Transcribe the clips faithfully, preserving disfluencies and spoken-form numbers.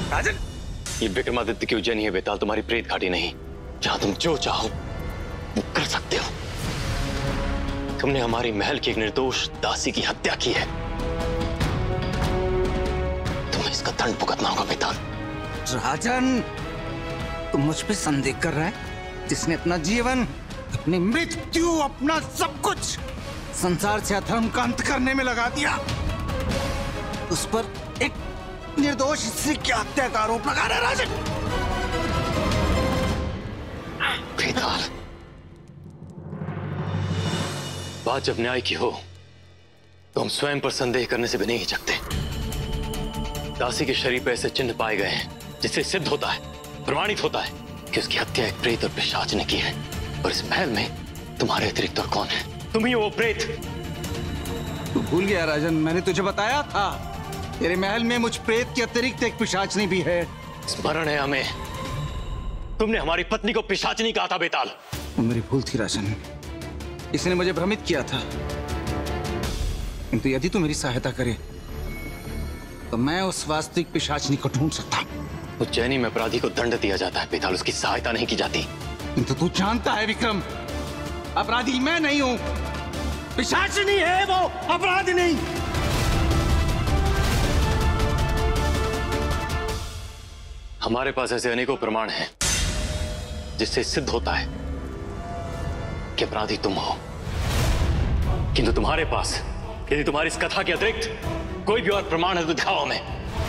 राजन, ये विक्रमादित्य की उज्जैनी है बेताल, तुम्हारी प्रेत घाटी नहीं, जहां तुम जो चाहो वो कर सकते हो। तुमने हमारी महल की एक निर्दोष दासी की हत्या की है, तुम्हें इसका दंड भुगतना होगा बेताल। राजन, तुम मुझ पे संदेह कर रहा है, जिसने अपना जीवन, अपनी मृत्यु, अपना सब कुछ संसार से अधर्म का अंत करने में लगा दिया, उस पर एक निर्दोष स्त्री की हत्या का आरोप लगा रहा है राजन। बेताल, बात जब न्याय की हो तो हम स्वयं पर संदेह करने से भी नहीं हिचकते। दासी के शरीर पर ऐसे चिन्ह पाए गए हैं जिससे सिद्ध होता है, प्रमाणित होता है कि उसकी हत्या एक प्रेत और पिशाच ने की है। और इस महल में तुम्हारे अतिरिक्त और कौन है? तुम ही हो वो प्रेत। तू भूल गया राजन, मैंने तुझे बताया था, तेरे महल में मुझ प्रेत के अतिरिक्त एक पिशाचनी भी है। स्मरण है हमें, तुमने हमारी पत्नी को पिशाचनी कहा था बेताल। वो मेरी भूल थी राजन, इसने मुझे भ्रमित किया था। किंतु यदि तू मेरी सहायता करे तो मैं उस वास्तविक पिशाचनी को ढूंढ सकता हूं। उज्जैनी में अपराधी को दंड दिया जाता है बेताल, उसकी सहायता नहीं की जाती। किंतु तू जानता है विक्रम, अपराधी मैं नहीं हूं, पिशाचनी है वो, अपराधी नहीं। हमारे पास ऐसे अनेकों प्रमाण हैं जिससे सिद्ध होता है कि अपराधी तुम हो। किंतु तुम्हारे पास यदि तुम्हारी इस कथा के अतिरिक्त कोई भी और प्रमाण है तो दिखाओ हमें।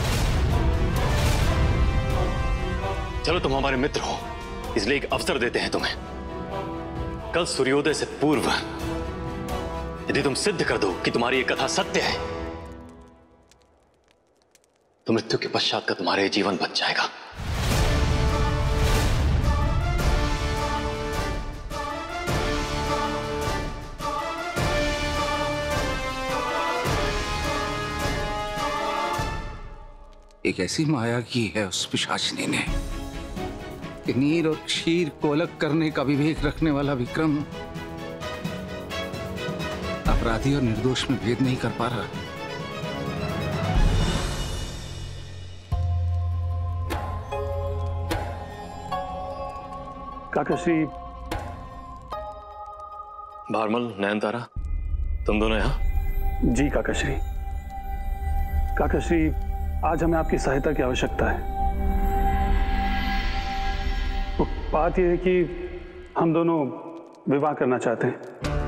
चलो, तुम हमारे मित्र हो, इसलिए एक अवसर देते हैं तुम्हें। कल सूर्योदय से पूर्व यदि तुम सिद्ध कर दो कि तुम्हारी ये कथा सत्य है तो मृत्यु के पश्चात का तुम्हारे जीवन बच जाएगा। एक ऐसी माया की है उस पिशाचनी ने कि नीर और क्षीर को अलग करने का विवेक रखने वाला विक्रम अपराधी और निर्दोष में भेद नहीं कर पा रहा। काकाश्री, भारमल, नयनतारा, तुम दोनों यहां? जी काकाश्री। काकाश्री, आज हमें आपकी सहायता की आवश्यकता है। तो बात यह है कि हम दोनों विवाह करना चाहते हैं।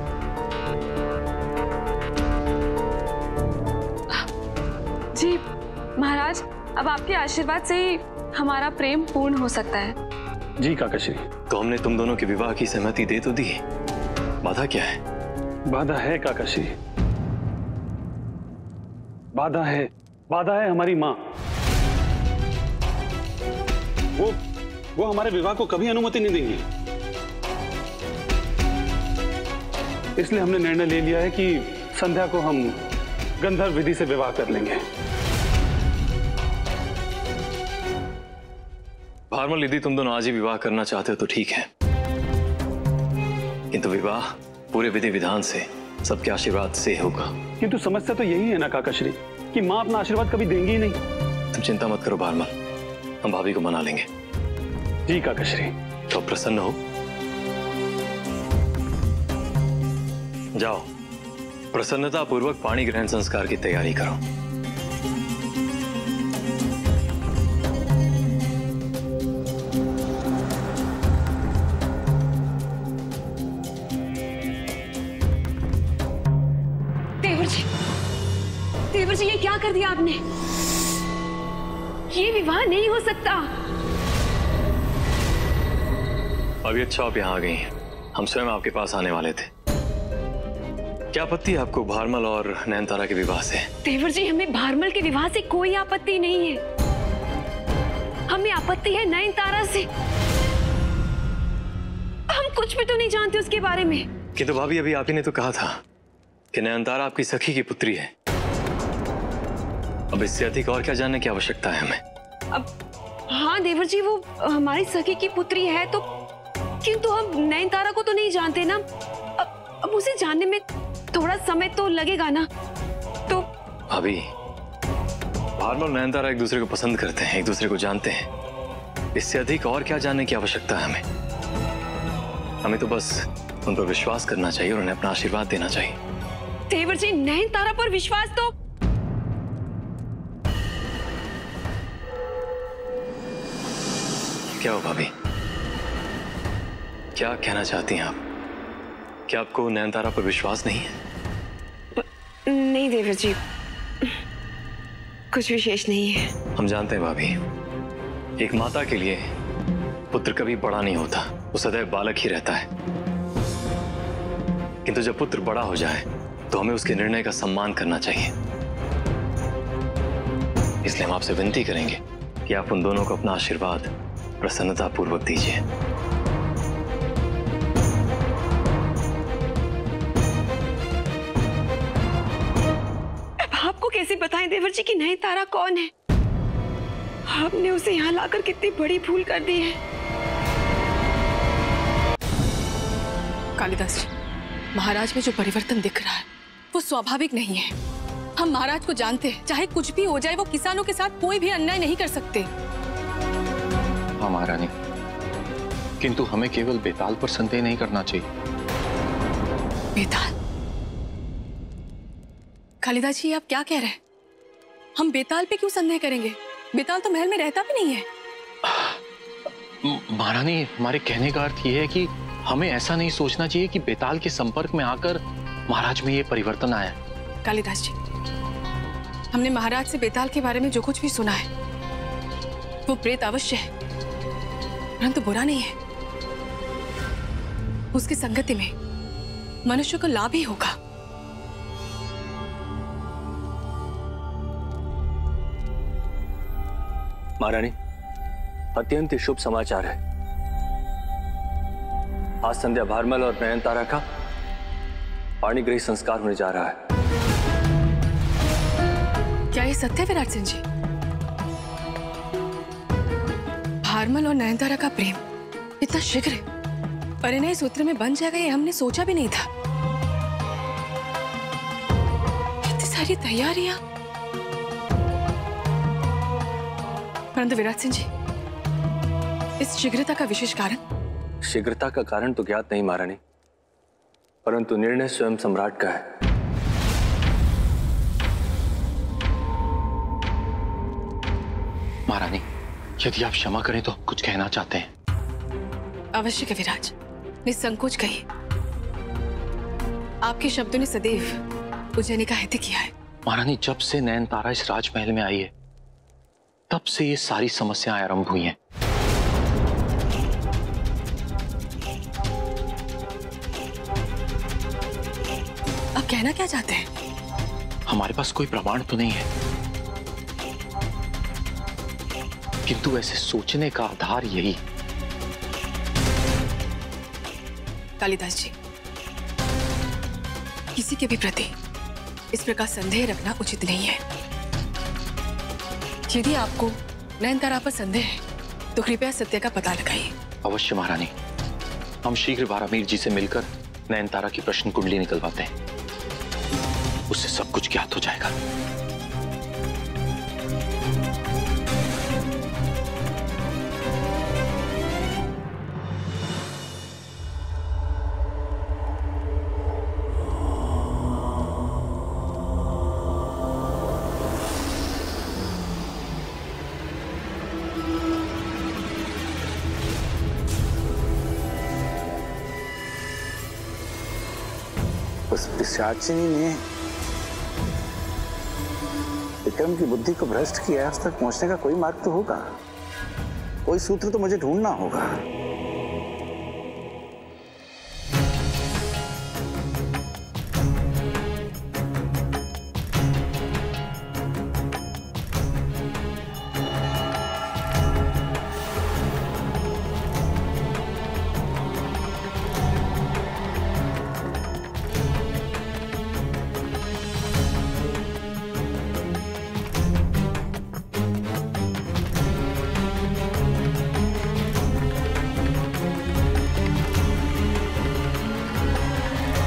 जी महाराज, अब आपके आशीर्वाद से ही हमारा प्रेम पूर्ण हो सकता है। जी काकाश्री। तो हमने तुम दोनों के विवाह की सहमति दे तो दी, बाधा क्या है? बाधा है काकाश्री, बाधा है, बाधा है हमारी माँ। वो वो हमारे विवाह को कभी अनुमति नहीं देंगी। इसलिए हमने निर्णय ले लिया है कि संध्या को हम गंधर्व विधि से विवाह कर लेंगे। भारमल, यदि तुम दोनों आज ही विवाह करना चाहते हो तो ठीक है, किंतु विवाह पूरे विधि विधान से, सबके आशीर्वाद से होगा। किंतु समस्या तो यही है ना काकाश्री कि माँ अपना आशीर्वाद कभी देंगी ही नहीं। तुम चिंता मत करो भारमल, हम भाभी को मना लेंगे। जी काकाश्री। तो प्रसन्न हो, जाओ प्रसन्नता पूर्वक पाणी ग्रहण संस्कार की तैयारी करो। देवर जी, देवर जी, ये क्या कर दिया आपने? ये विवाह नहीं हो सकता। अभी अच्छा आप यहाँ आ गई हैं, हम स्वयं आपके पास आने वाले थे। क्या आपत्ति है आपको भारमल और नयनतारा के विवाह से? देवर जी, हमें भारमल के विवाह से कोई आपत्ति नहीं है, हमें आपत्ति है नयनतारा से। हम कुछ भी तो नहीं जानते उसके बारे में। किंतु भाभी, अभी आप ही ने तो कहा था कि नयनतारा आपकी सखी की पुत्री है। अब इससे अधिक और क्या जानने की आवश्यकता है हमें? अब हाँ देवर जी, वो हमारी सखी की पुत्री है तो, किंतु हम नयनतारा को तो नहीं जानते ना। अब, अब उसे जानने में थोड़ा समय तो लगेगा ना। तो भाभी, भारमल और नयनतारा एक दूसरे को पसंद करते हैं, एक दूसरे को जानते हैं। इससे अधिक और क्या जानने की आवश्यकता है हमें? हमें तो बस उन पर विश्वास करना चाहिए और उन्हें अपना आशीर्वाद देना चाहिए। देवर जी, नयनतारा पर विश्वास तो क्या हो भाभी, क्या कहना चाहती हैं आप? क्या आपको नयनतारा पर विश्वास नहीं है? नहीं देवर जी, कुछ विशेष नहीं है। हम जानते हैं भाभी, एक माता के लिए पुत्र कभी बड़ा नहीं होता, वो सदैव बालक ही रहता है। किंतु जब पुत्र बड़ा हो जाए तो हमें उसके निर्णय का सम्मान करना चाहिए। इसलिए हम आपसे विनती करेंगे कि आप उन दोनों को अपना आशीर्वाद प्रसन्नता पूर्वक दीजिए। अब आपको कैसे बताएं देवर जी कि नयनतारा कौन है? आपने उसे यहाँ लाकर कितनी बड़ी भूल कर दी है। कालिदास जी, महाराज में जो परिवर्तन दिख रहा है वो स्वाभाविक नहीं है। हम महाराज को जानते हैं, चाहे कुछ भी हो जाए वो किसानों के साथ कोई भी अन्याय नहीं कर सकते। हाँ महारानी, किंतु हमें केवल बेताल पर संदेह नहीं करना चाहिए। बेताल? कालिदास जी, आप क्या कह रहे हैं? हम बेताल पे क्यों संदेह करेंगे? बेताल तो महल में रहता भी नहीं है। महारानी, हमारे कहने का अर्थ यह है कि हमें ऐसा नहीं सोचना चाहिए कि बेताल के संपर्क में आकर महाराज में ये परिवर्तन आया। कालिदास जी, हमने महाराज से बेताल के बारे में जो कुछ भी सुना है वो प्रेत अवश्य है, परंतु बुरा नहीं है। उसकी संगति में मनुष्य को लाभ ही होगा। महारानी, अत्यंत शुभ समाचार है। आज संध्या भारमल और नयनतारा का पाणिग्रही संस्कार होने जा रहा है। क्या ये सत्य है विराट सिंह जी? भारमल और नयनतारा का प्रेम इतना शीघ्र परिणय सूत्र में बन जाएगा, ये हमने सोचा भी नहीं था। इतनी सारी तैयारियां। परंतु विराट सिंह जी, इस शीघ्रता का विशेष कारण? शीघ्रता का कारण तो ज्ञात नहीं महारानी, परंतु निर्णय स्वयं सम्राट का है। महारानी, यदि आप क्षमा करें तो कुछ कहना चाहते हैं। अवश्य के विराज, निसंकोच कहिए। आपके शब्दों ने सदैव उज्जैनी का हित किया है। महारानी, जब से नयनतारा इस राजमहल में आई है तब से ये सारी समस्याएं आरंभ हुई हैं। आप कहना क्या चाहते हैं? हमारे पास कोई प्रमाण तो नहीं है, किंतु ऐसे सोचने का आधार यही। कालिदास जी, किसी के भी प्रति इस प्रकार संदेह रखना उचित नहीं है। यदि आपको नयनतारा पर संदेह है तो कृपया सत्य का पता लगाइए। अवश्य महारानी, हम शीघ्र वारामीर जी से मिलकर नयनतारा की प्रश्न कुंडली निकलवाते हैं, उससे सब कुछ ज्ञात हो जाएगा। उस पिशाचिनी ने विक्रम की बुद्धि को भ्रष्ट किया है। उस तक पहुंचने का कोई मार्ग तो होगा, कोई सूत्र तो मुझे ढूंढना होगा।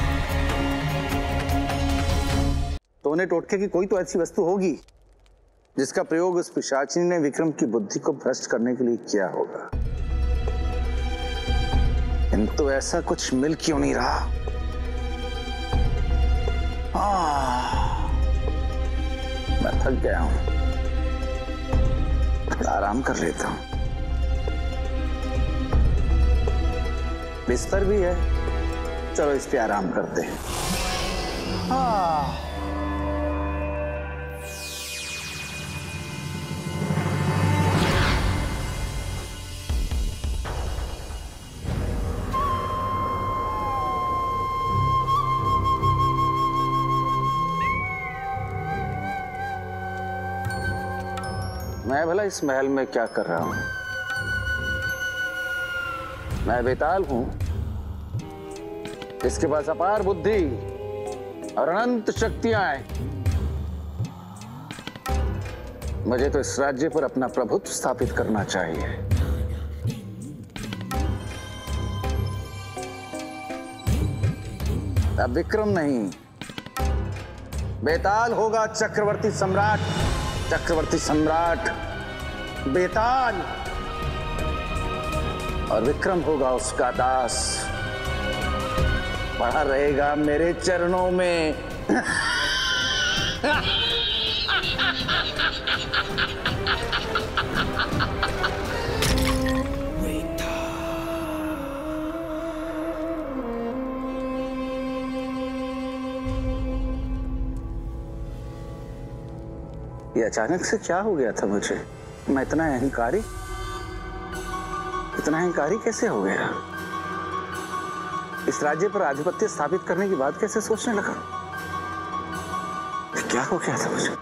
टोने टोटके की कोई तो ऐसी वस्तु होगी जिसका प्रयोग उस पिशाचिनी ने विक्रम की बुद्धि को भ्रष्ट करने के लिए किया होगा। किंतु ऐसा कुछ मिल क्यों नहीं रहा? हाँ, मैं थक गया हूं, आराम कर लेता हूं। बिस्तर भी है, चलो इस पे आराम करते हैं। हाँ। मैं भला इस महल में क्या कर रहा हूं? मैं बेताल हूं, इसके पास अपार बुद्धि और अनंत शक्तियां हैं। मुझे तो इस राज्य पर अपना प्रभुत्व स्थापित करना चाहिए। अब विक्रम नहीं, बेताल होगा चक्रवर्ती सम्राट। चक्रवर्ती सम्राट बेताल, और विक्रम होगा उसका दास, पड़ा रहेगा मेरे चरणों में। ये अचानक से क्या हो गया था मुझे? मैं इतना अहंकारी इतना अहंकारी कैसे हो गया? इस राज्य पर आधिपत्य स्थापित करने की बात कैसे सोचने लगा? क्या हो गया था मुझे?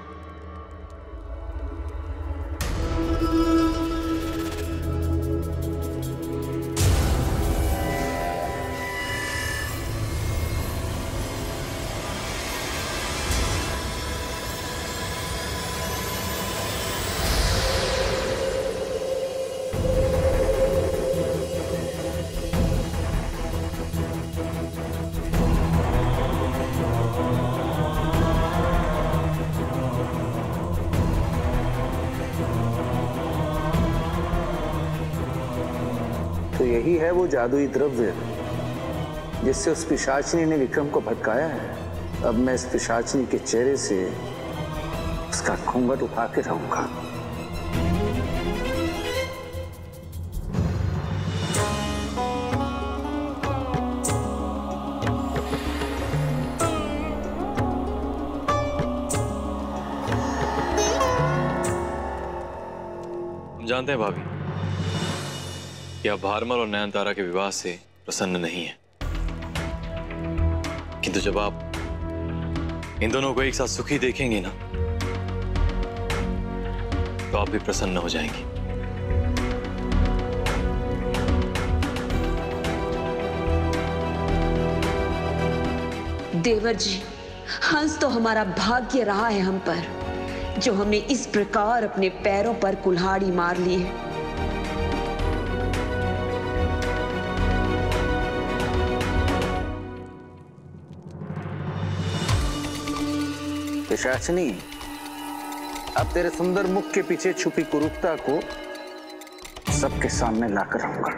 तो यही है वो जादुई द्रव्य जिससे उस पिशाचिनी ने विक्रम को भटकाया है। अब मैं इस पिशाचिनी के चेहरे से उसका घूंघट उठा के रहूंगा। जानते हैं भाभी कि आप भारमल और नयनतारा के विवाह से प्रसन्न नहीं हैं, किंतु जब आप इन दोनों को एक साथ सुखी देखेंगे ना, तो आप भी प्रसन्न हो जाएंगी। देवर जी, हंस तो हमारा भाग्य रहा है हम पर, जो हमने इस प्रकार अपने पैरों पर कुल्हाड़ी मार ली है। पिशाचिनी, अब तेरे सुंदर मुख के पीछे छुपी कुरूपता को सबके सामने लाकर रहूंगा।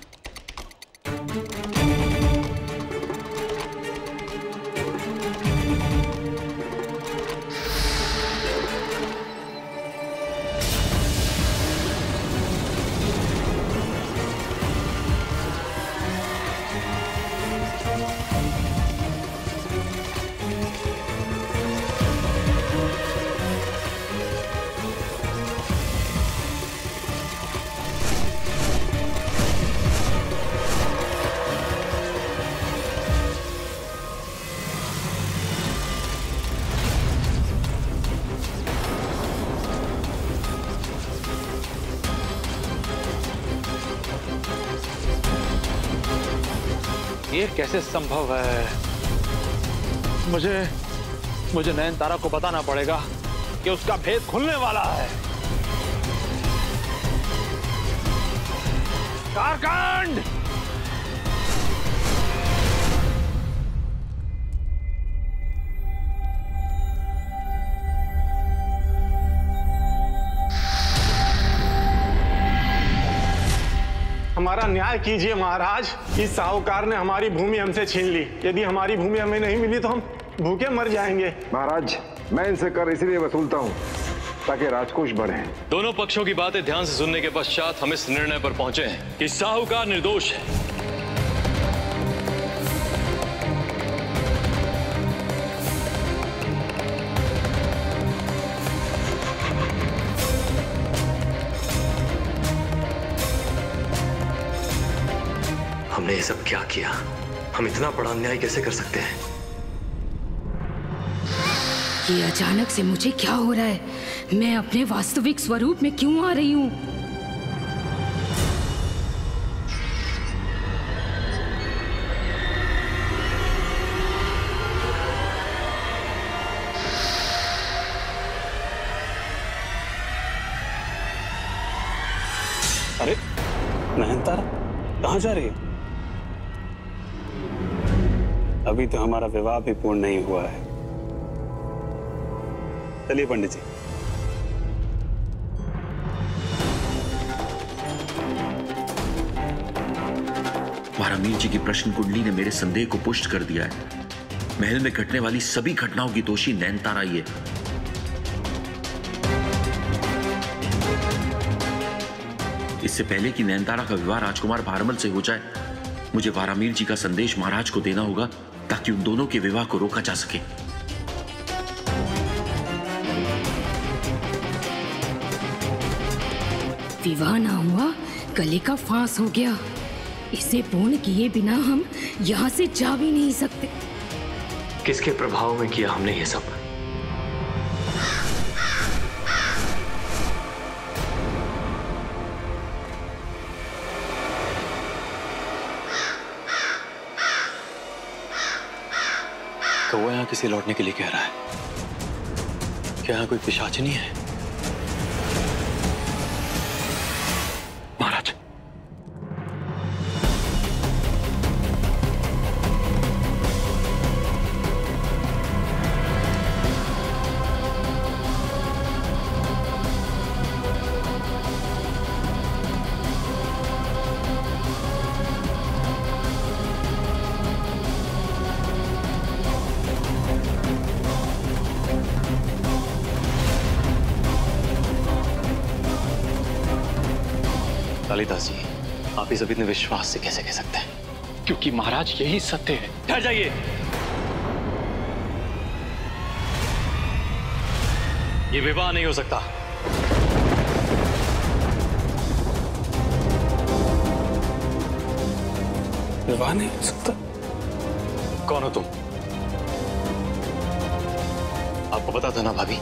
ये कैसे संभव है? मुझे मुझे नयनतारा को बताना पड़ेगा कि उसका भेद खुलने वाला है। कारकांड! हमारा न्याय कीजिए महाराज। इस साहूकार ने हमारी भूमि हमसे छीन ली। यदि हमारी भूमि हमें नहीं मिली तो हम भूखे मर जाएंगे। महाराज, मैं इनसे कर इसलिए वसूलता हूँ ताकि राजकोष बढ़े। दोनों पक्षों की बातें ध्यान से सुनने के पश्चात हम इस निर्णय पर पहुंचे हैं कि साहूकार निर्दोष है। हमने ये सब क्या किया? हम इतना बड़ा अन्याय कैसे कर सकते हैं? ये अचानक से मुझे क्या हो रहा है? मैं अपने वास्तविक स्वरूप में क्यों आ रही हूँ? अरे नयनतारा, कहाँ जा रही है? अभी तो हमारा विवाह भी पूर्ण नहीं हुआ है। चलिए पंडित जी। वारामीर जी की प्रश्न कुंडली ने मेरे संदेह को पुष्ट कर दिया है। महल में घटने वाली सभी घटनाओं की दोषी नयनतारा ही है। इससे पहले कि नयनतारा का विवाह राजकुमार भारमल से हो जाए, मुझे वारामीर जी का संदेश महाराज को देना होगा ताकि उन दोनों के विवाह को रोका जा सके। विवाह ना हुआ, गले का फांस हो गया। इसे पूर्ण किए बिना हम यहाँ से जा भी नहीं सकते। किसके प्रभाव में किया हमने ये सब? तो वो यहाँ किसी लौटने के लिए कह रहा है? क्या यहाँ कोई पिशाचिनी है? महाराज, कालिदास जी, आप इस अभी इतने विश्वास से कैसे कह सकते हैं? क्योंकि महाराज यही सत्य है। ठहर जाइए। ये विवाह नहीं हो सकता। विवाह नहीं हो सकता? कौन हो तुम? आपको पता था ना भाभी?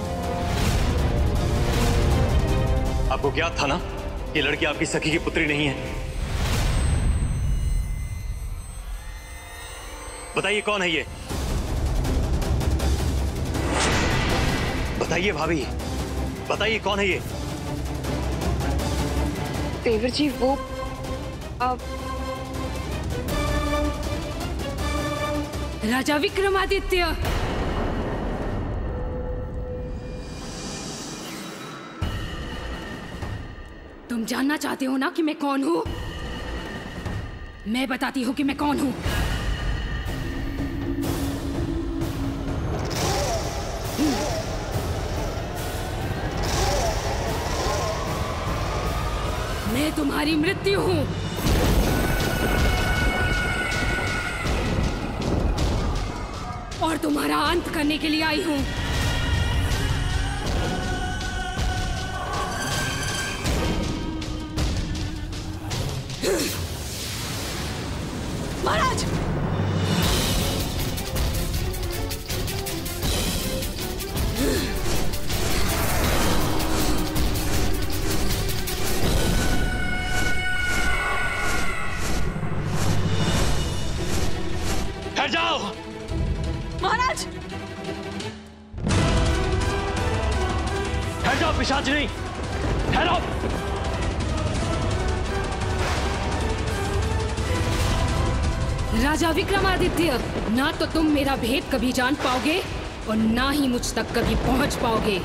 आपको ज्ञात था ना ये लड़की आपकी सखी की पुत्री नहीं है? बताइए कौन है ये? बताइए भाभी, बताइए कौन है ये? देवर जी, वो अब राजा विक्रमादित्य। तुम जानना चाहते हो ना कि मैं कौन हूं? मैं बताती हूं कि मैं कौन हूं। मैं तुम्हारी मृत्यु हूं। और तुम्हारा अंत करने के लिए आई हूं। महाराज, ठहर जाओ। महाराज, ठहर जाओ पिशाचिनी, ठहरो। राजा विक्रमादित्य, ना तो तुम मेरा भेद कभी जान पाओगे और ना ही मुझ तक कभी पहुंच पाओगे।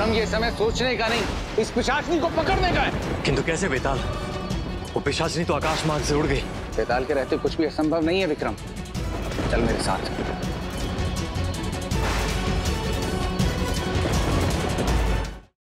विक्रम, ये समय सोचने का नहीं, इस पिशाचनी को पकड़ने का है। किंतु कैसे बेताल? वो पिशाचनी तो आकाश मार्ग से उड़ गई। बेताल के रहते कुछ भी असंभव नहीं है विक्रम। चल मेरे साथ।